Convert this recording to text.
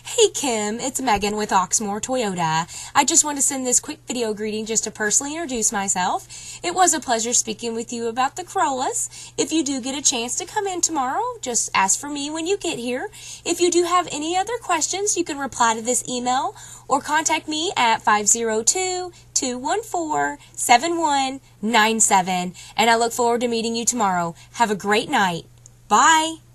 Hey Kim, it's Megan with Oxmoor Toyota. I just want to send this quick video greeting just to personally introduce myself. It was a pleasure speaking with you about the Corollas. If you do get a chance to come in tomorrow, just ask for me when you get here. If you do have any other questions, you can reply to this email or contact me at 502-214-7197. And I look forward to meeting you tomorrow. Have a great night. Bye.